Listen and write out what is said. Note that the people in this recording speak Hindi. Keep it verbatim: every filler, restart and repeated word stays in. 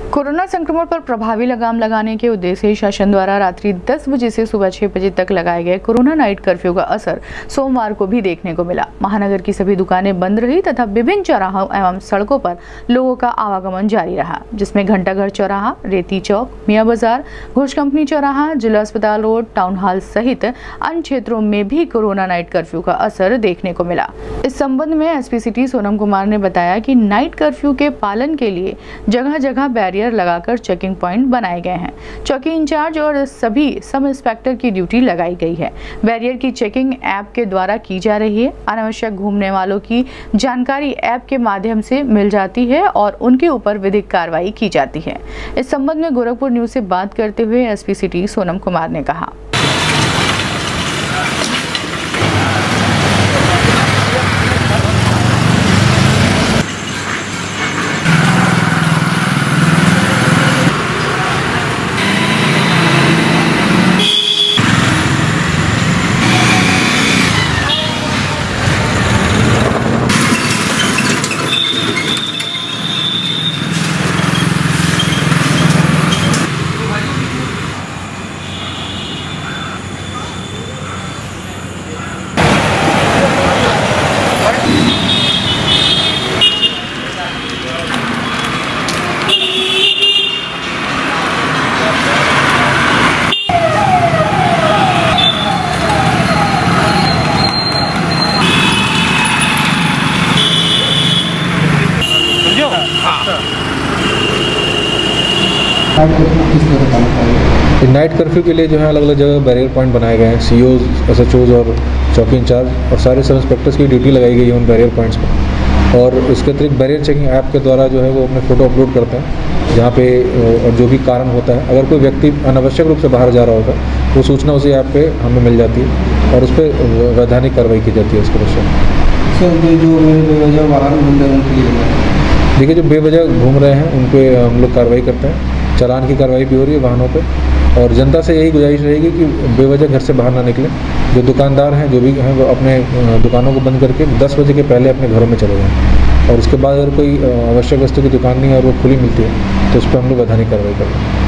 कोरोना संक्रमण पर प्रभावी लगाम लगाने के उद्देश्य से शासन द्वारा रात्रि दस बजे से सुबह छह बजे तक लगाए गए कोरोना नाइट कर्फ्यू का असर सोमवार को भी देखने को मिला। महानगर की सभी दुकानें बंद रही तथा विभिन्न चौराहों एवं सड़कों पर लोगों का आवागमन जारी रहा, जिसमें घंटाघर चौराहा, रेती चौक, मियाँ बाजार, घोष कंपनी चौराहा, जिला अस्पताल रोड, टाउन हॉल सहित अन्य क्षेत्रों में भी कोरोना नाइट कर्फ्यू का असर देखने को मिला। इस संबंध में एसपी सिटी सोनम कुमार ने बताया कि नाइट कर्फ्यू के पालन के लिए जगह जगह बैरियर लगाकर चेकिंग पॉइंट बनाए गए हैं। चौकी इंचार्ज और सभी सब इंस्पेक्टर की ड्यूटी लगाई गई है। बैरियर की चेकिंग ऐप के द्वारा की जा रही है। अनावश्यक घूमने वालों की जानकारी ऐप के माध्यम से मिल जाती है और उनके ऊपर विधिक कार्रवाई की जाती है। इस संबंध में गोरखपुर न्यूज से बात करते हुए एसपी सिटी सोनम कुमार ने कहा। नाइट कर्फ्यू के लिए जो है अलग अलग जगह बैरियर पॉइंट बनाए गए हैं। सीओज, एसएचओज और चौकी इंचार्ज और सारे सब इंस्पेक्टर्स की ड्यूटी लगाई गई है उन बैरियर पॉइंट्स पर। और इसके अतिरिक्त बैरियर चेकिंग ऐप के द्वारा जो है वो अपने फ़ोटो अपलोड करते हैं, जहाँ पे और जो भी कारण होता है, अगर कोई व्यक्ति अनावश्यक रूप से बाहर जा रहा होता है वो सूचना उसी ऐप पे हमें मिल जाती है और उस पर वैधानिक कार्रवाई की जाती है उसके विषय में। जो बेवजह बाहर घूम रहे हैं उनके लिए देखिए, जो बेवजह घूम रहे हैं उन पर हम लोग कार्रवाई करते हैं। चालान की कार्रवाई भी हो रही है वाहनों पे। और जनता से यही गुजारिश रहेगी कि बेवजह घर से बाहर ना निकलें। जो दुकानदार हैं, जो भी हैं, वो अपने दुकानों को बंद करके दस बजे के पहले अपने घरों में चले जाएँ। और उसके बाद अगर कोई आवश्यक वस्तु की दुकान नहीं है और वो खुली मिलती है तो उस पर हम लोग वैधानिक कार्रवाई करते हैं।